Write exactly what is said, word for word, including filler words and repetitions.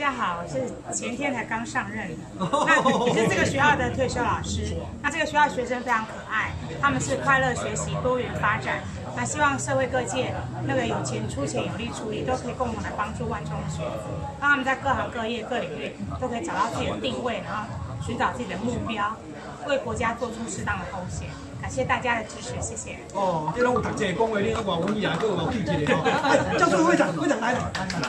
家好，我是前天才刚上任的，那我是这个学校的退休老师。那这个学校学生非常可爱，他们是快乐学习、多元发展。那希望社会各界那个有钱出钱、有力出力，都可以共同来帮助万众的学子，让他们在各行各业、各领域都可以找到自己的定位，然后寻找自己的目标，为国家做出适当的贡献。感谢大家的支持，谢谢。 哦，这拢有读册讲话，你外文也，佫有记一个哦。教授会长，会长来了。